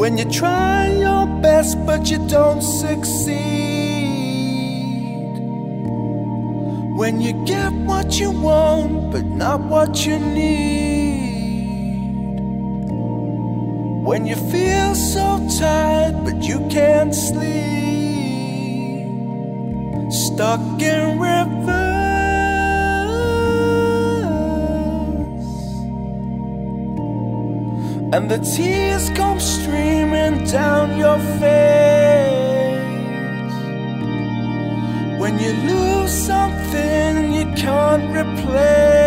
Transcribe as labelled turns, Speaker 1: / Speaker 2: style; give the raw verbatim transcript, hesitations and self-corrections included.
Speaker 1: When you try your best but you don't succeed. When you get what you want but not what you need. When you feel so tired but you can't sleep. Stuck in reverse, and the tears come streaming down your face. When you lose something you can't replace.